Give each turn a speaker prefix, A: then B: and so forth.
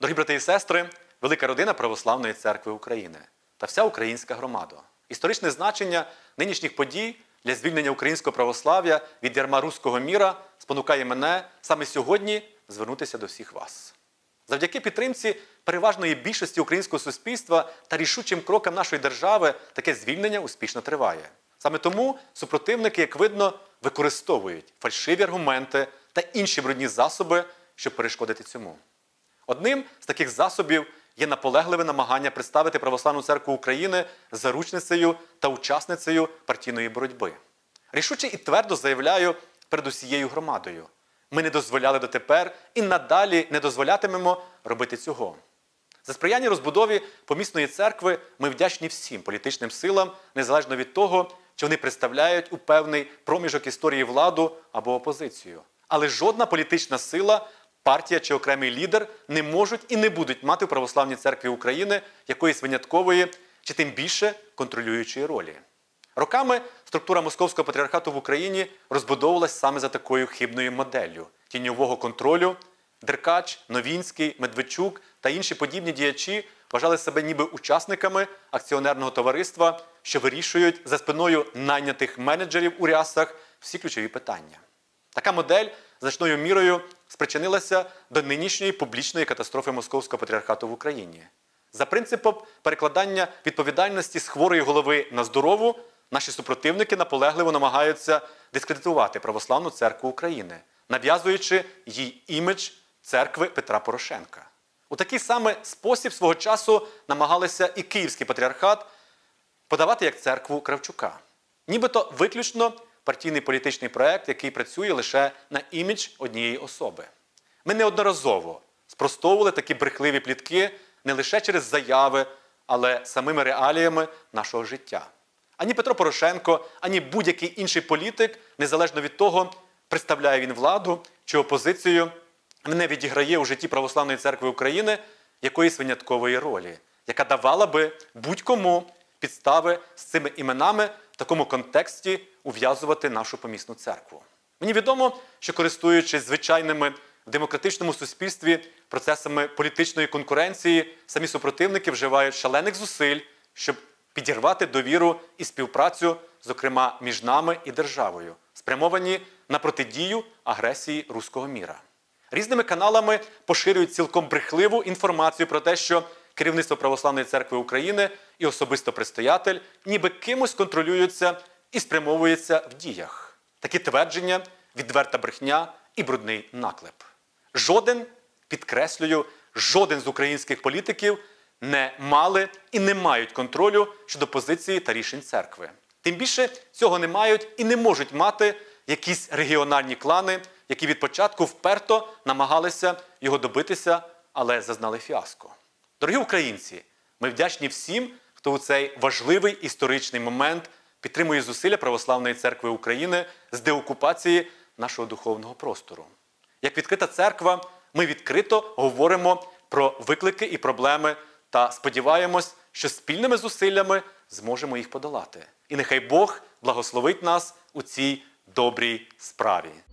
A: Дорогі брати і сестри, велика родина Православної Церкви України та вся українська громада. Історичне значення нинішніх подій для звільнення українського православ'я від ярма руського міра спонукає мене саме сьогодні звернутися до всіх вас. Завдяки підтримці переважної більшості українського суспільства та рішучим крокам нашої держави таке звільнення успішно триває. Саме тому супротивники, як видно, використовують фальшиві аргументи та інші брудні засоби, щоб перешкодити цьому. Одним з таких засобів є наполегливе намагання представити Православну Церкву України заручницею та учасницею партійної боротьби. Рішуче і твердо заявляю перед усією громадою. Ми не дозволяли дотепер і надалі не дозволятимемо робити цього. За сприяння розбудові помісної церкви ми вдячні всім політичним силам, незалежно від того, чи вони представляють у певний проміжок історії владу або опозицію. Але жодна політична сила, партія чи окремий лідер не можуть і не будуть мати в Православній Церкві України якоїсь виняткової чи тим більше контролюючої ролі. Роками структура Московського патріархату в Україні розбудовувалась саме за такою хибною моделлю тіньового контролю. Деркач, Новінський, Медведчук та інші подібні діячі вважали себе ніби учасниками акціонерного товариства, що вирішують за спиною найнятих менеджерів у рясах всі ключові питання. Така модель значною мірою спричинилася до нинішньої публічної катастрофи Московського патріархату в Україні. За принципом перекладання відповідальності з хворої голови на здорову, наші супротивники наполегливо намагаються дискредитувати Православну Церкву України, нав'язуючи їй імідж церкви Петра Порошенка. У такий самий спосіб свого часу намагалися і Київський патріархат подавати як церкву Кравчука. Нібито виключно партійний політичний проект, який працює лише на імідж однієї особи. Ми неодноразово спростовували такі брехливі плітки не лише через заяви, але самими реаліями нашого життя. Ані Петро Порошенко, ані будь-який інший політик, незалежно від того, представляє він владу чи опозицію, не відіграє у житті Православної Церкви України якоїсь виняткової ролі, яка давала би будь-кому підстави з цими іменами в такому контексті ув'язувати нашу помісну церкву. Мені відомо, що користуючись звичайними в демократичному суспільстві процесами політичної конкуренції, самі супротивники вживають шалених зусиль, щоб підірвати довіру і співпрацю, зокрема між нами і державою, спрямовані на протидію агресії руського міра. Різними каналами поширюють цілком брехливу інформацію про те, що керівництво Православної Церкви України і особисто предстоятель ніби кимось контролюються і спрямовуються в діях. Такі твердження – відверта брехня і брудний наклеп. Жоден, підкреслюю, жоден з українських політиків не мали і не мають контролю щодо позиції та рішень церкви. Тим більше цього не мають і не можуть мати якісь регіональні клани, які від початку вперто намагалися його добитися, але зазнали фіаско. Дорогі українці, ми вдячні всім, хто у цей важливий історичний момент підтримує зусилля Православної Церкви України з деокупації нашого духовного простору. Як відкрита церква, ми відкрито говоримо про виклики і проблеми та сподіваємось, що спільними зусиллями зможемо їх подолати. І нехай Бог благословить нас у цій добрій справі.